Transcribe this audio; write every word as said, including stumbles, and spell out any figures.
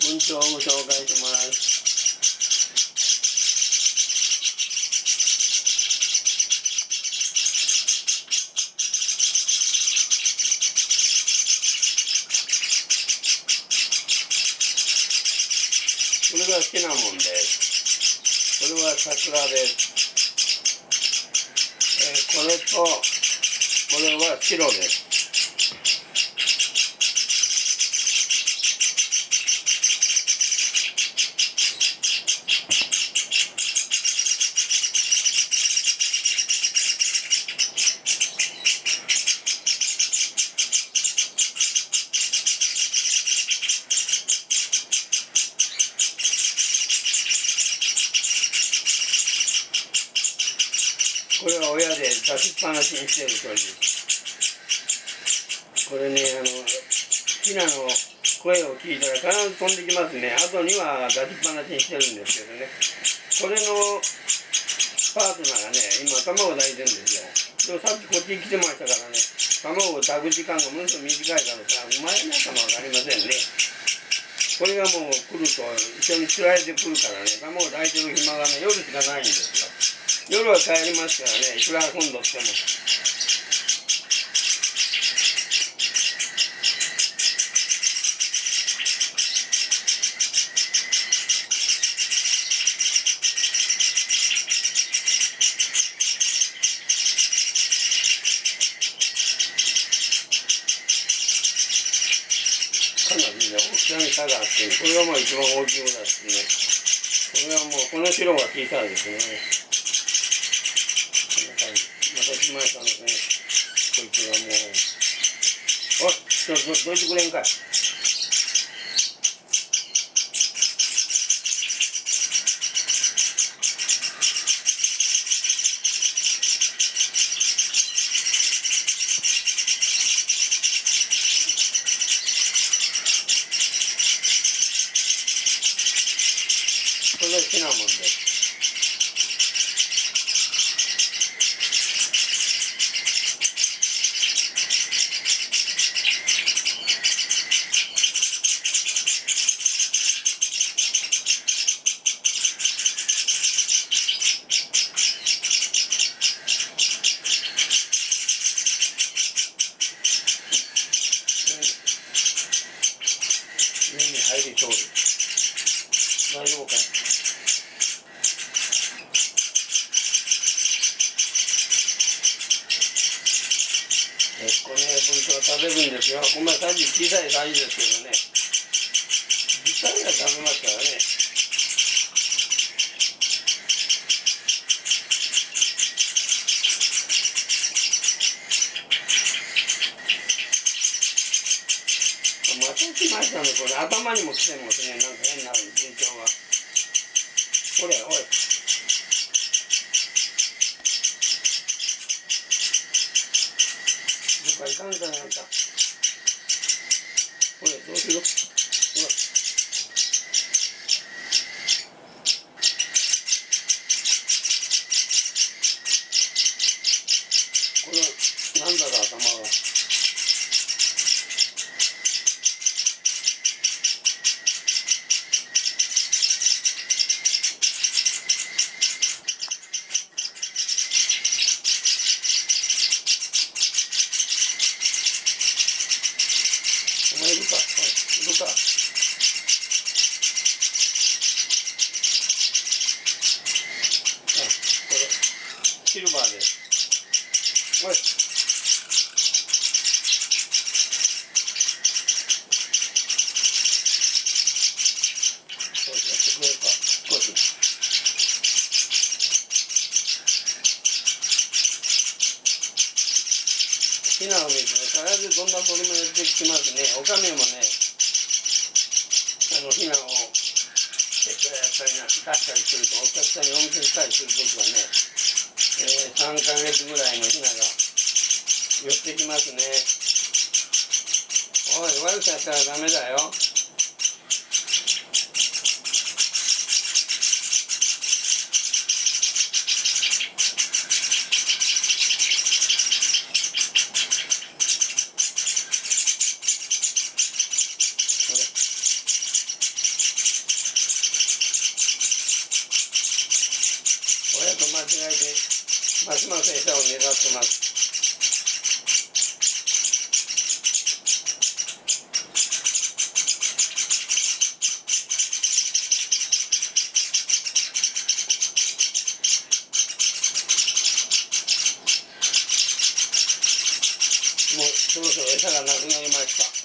文鳥をご紹介します。これがシナモンです。これは桜です。えー、これとこれは白です。これは親で出しっぱなしにしている鳥です。これね、あのヒナの声を聞いたら必ず飛んできますね。後には出しっぱなしにしてるんですけどね。これのパートナーがね、今卵を抱いてるんですよ。でもさっきこっちに来てましたからね、卵を抱く時間がものすごく短いからさ、生まれないかもわかりませんね。これがもう来ると一緒に釣られてくるからね、卵を抱いてる暇がね、夜しかないんですよ。夜は帰りますからね、いくら遊んどっても。かなりね、大きさに差があって、これがまあ一番大きいものだしね。これはもう、この白が小さいですね。また来ましたので、ね、こいつがもう、おい、ちょっとどいてくれんかい。これがシナモンです。目に入りそうです。大丈夫かい。えっこね、文鳥は食べるんですよ。こんなサイズ、小さいサイズですけどね。実際には食べますからね。また来ましたね、これ。頭にも来てますね、なんか変な文鳥が。これ、おい。どっか行かんかなんか。これ、どうする？ほら。これは、なんだろう、頭が。お前いるか、おい、いるか。あ、これ、シルバーです。おい。そうやってくれるか、少し。ヒナを見るとね、必ずどんな鳥も寄ってきますね。オカメもね、あのヒナを餌やったりな出したりすると、お客さんにお見せしたりするときはね、えー、さんかげつぐらいのヒナが寄ってきますね。おい、悪くやったらダメだよ。 ますます餌を狙ってます。もうそろそろ餌がなくなりました。